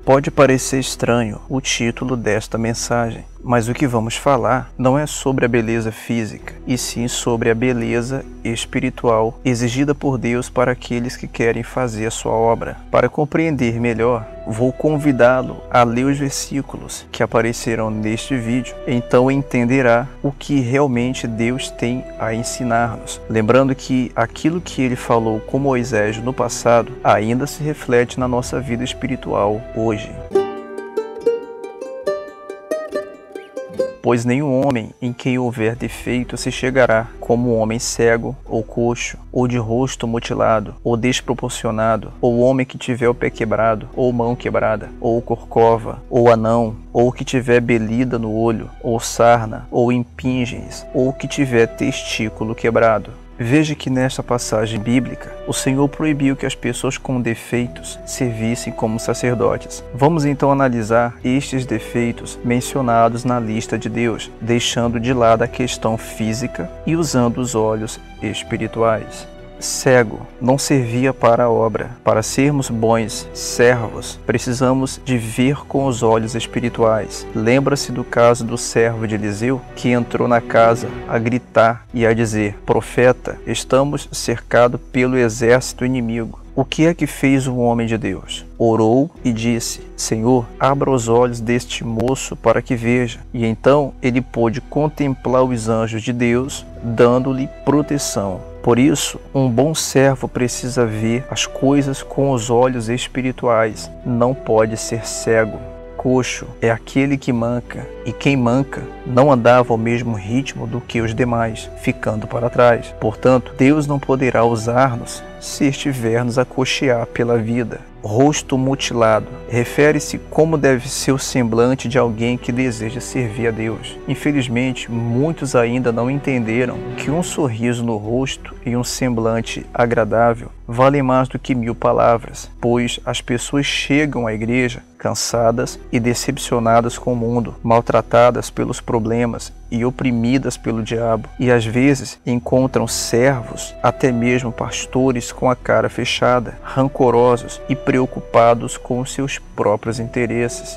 Pode parecer estranho o título desta mensagem, mas o que vamos falar não é sobre a beleza física, e sim sobre a beleza espiritual exigida por Deus para aqueles que querem fazer a sua obra. Para compreender melhor, vou convidá-lo a ler os versículos que aparecerão neste vídeo, então entenderá o que realmente Deus tem a ensinar-nos. Lembrando que aquilo que ele falou com Moisés no passado ainda se reflete na nossa vida espiritual hoje. Pois nenhum homem em quem houver defeito se chegará como um homem cego, ou coxo, ou de rosto mutilado, ou desproporcionado, ou homem que tiver o pé quebrado, ou mão quebrada, ou corcova, ou anão, ou que tiver belida no olho, ou sarna, ou impingens, ou que tiver testículo quebrado. Veja que nesta passagem bíblica, o Senhor proibiu que as pessoas com defeitos servissem como sacerdotes. Vamos então analisar estes defeitos mencionados na lista de Deus, deixando de lado a questão física e usando os olhos espirituais. Cego não servia para a obra. Para sermos bons servos, precisamos de ver com os olhos espirituais. Lembra-se do caso do servo de Eliseu, que entrou na casa a gritar e a dizer: profeta, estamos cercados pelo exército inimigo. O que é que fez o homem de Deus? Orou e disse: Senhor, abra os olhos deste moço para que veja. E então ele pôde contemplar os anjos de Deus, dando-lhe proteção. Por isso, um bom servo precisa ver as coisas com os olhos espirituais. Não pode ser cego. Coxo é aquele que manca, e quem manca não andava ao mesmo ritmo do que os demais, ficando para trás. Portanto, Deus não poderá usar-nos se estivermos a coxear pela vida. Rosto mutilado refere-se como deve ser o semblante de alguém que deseja servir a Deus. Infelizmente, muitos ainda não entenderam que um sorriso no rosto e um semblante agradável valem mais do que 1000 palavras, pois as pessoas chegam à igreja cansadas e decepcionadas com o mundo, maltratadas pelos problemas e oprimidas pelo diabo, e às vezes encontram servos, até mesmo pastores, com a cara fechada, rancorosos e preocupados com os seus próprios interesses.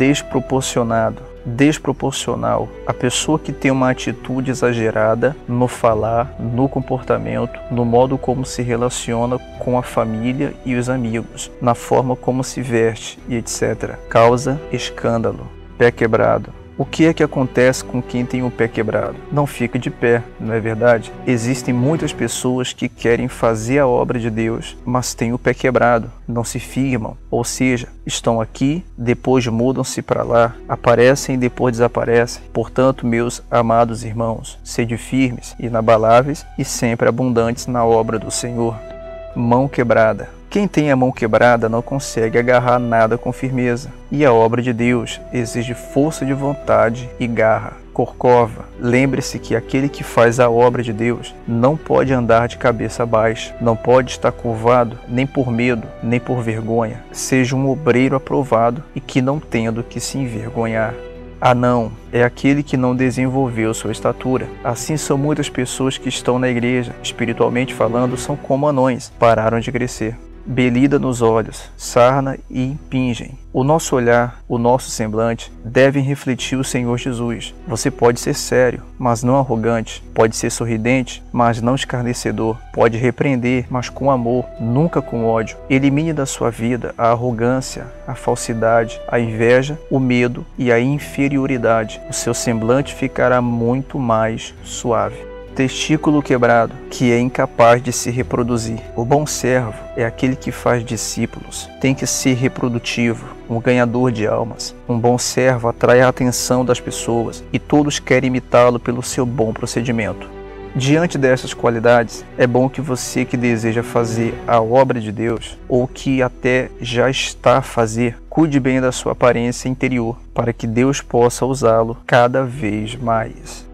Desproporcional, a pessoa que tem uma atitude exagerada no falar, no comportamento, no modo como se relaciona com a família e os amigos, na forma como se veste e etc. Causa escândalo. Pé quebrado. O que é que acontece com quem tem o pé quebrado? Não fica de pé, não é verdade? Existem muitas pessoas que querem fazer a obra de Deus, mas têm o pé quebrado, não se firmam, ou seja, estão aqui, depois mudam-se para lá, aparecem e depois desaparecem. Portanto, meus amados irmãos, sede firmes, inabaláveis e sempre abundantes na obra do Senhor. Mão quebrada. Quem tem a mão quebrada não consegue agarrar nada com firmeza, e a obra de Deus exige força de vontade e garra. Corcova. Lembre-se que aquele que faz a obra de Deus não pode andar de cabeça baixa, não pode estar curvado nem por medo, nem por vergonha. Seja um obreiro aprovado e que não tenha do que se envergonhar. Anão é aquele que não desenvolveu sua estatura. Assim são muitas pessoas que estão na igreja, espiritualmente falando, são como anões, pararam de crescer. Belida nos olhos, sarna e impingem. O nosso olhar, o nosso semblante devem refletir o Senhor Jesus. Você pode ser sério, mas não arrogante. Pode ser sorridente, mas não escarnecedor. Pode repreender, mas com amor, nunca com ódio. Elimine da sua vida a arrogância, a falsidade, a inveja, o medo e a inferioridade. O seu semblante ficará muito mais suave. Testículo quebrado, que é incapaz de se reproduzir. O bom servo é aquele que faz discípulos. Tem que ser reprodutivo, um ganhador de almas. Um bom servo atrai a atenção das pessoas e todos querem imitá-lo pelo seu bom procedimento. Diante dessas qualidades, é bom que você que deseja fazer a obra de Deus, ou que até já está a fazer, cuide bem da sua aparência interior, para que Deus possa usá-lo cada vez mais.